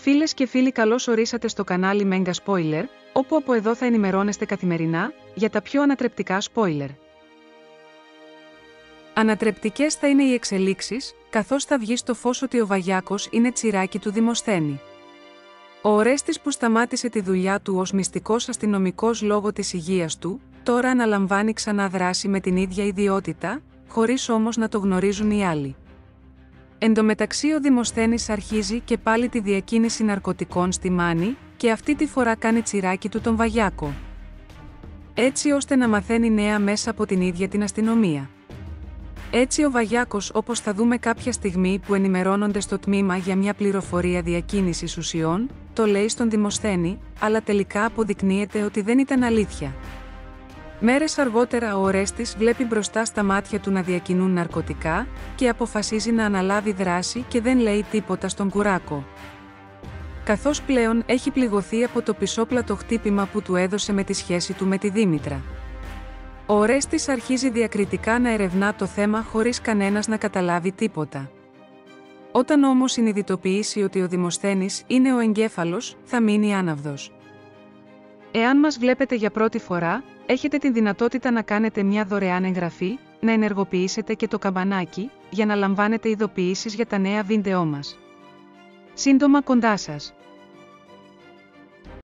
Φίλες και φίλοι, καλώς ορίσατε στο κανάλι Mega Spoiler, όπου από εδώ θα ενημερώνεστε καθημερινά για τα πιο ανατρεπτικά spoiler. Ανατρεπτικές θα είναι οι εξελίξεις, καθώς θα βγει στο φως ότι ο Βαγιάκος είναι τσιράκι του Δημοσθένη. Ο Ορέστης, που σταμάτησε τη δουλειά του ως μυστικός αστυνομικός λόγω της υγείας του, τώρα αναλαμβάνει ξανά δράση με την ίδια ιδιότητα, χωρίς όμως να το γνωρίζουν οι άλλοι. Εν τω μεταξύ, ο Δημοσθένης αρχίζει και πάλι τη διακίνηση ναρκωτικών στη Μάνη, και αυτή τη φορά κάνει τσιράκι του τον Βαγιάκο. Έτσι ώστε να μαθαίνει νέα μέσα από την ίδια την αστυνομία. Έτσι ο Βαγιάκος, όπως θα δούμε κάποια στιγμή που ενημερώνονται στο τμήμα για μια πληροφορία διακίνησης ουσιών, το λέει στον Δημοσθένη, αλλά τελικά αποδεικνύεται ότι δεν ήταν αλήθεια. Μέρες αργότερα ο Ορέστης βλέπει μπροστά στα μάτια του να διακινούν ναρκωτικά και αποφασίζει να αναλάβει δράση και δεν λέει τίποτα στον Κουράκο. Καθώς πλέον έχει πληγωθεί από το πισόπλατο χτύπημα που του έδωσε με τη σχέση του με τη Δήμητρα. Ο Ορέστης αρχίζει διακριτικά να ερευνά το θέμα χωρίς κανένας να καταλάβει τίποτα. Όταν όμως συνειδητοποιήσει ότι ο Δημοσθένης είναι ο εγκέφαλος, θα μείνει άναυδος. Εάν μας βλέπετε για πρώτη φορά, έχετε την δυνατότητα να κάνετε μια δωρεάν εγγραφή, να ενεργοποιήσετε και το καμπανάκι, για να λαμβάνετε ειδοποιήσεις για τα νέα βίντεό μας. Σύντομα κοντά σας.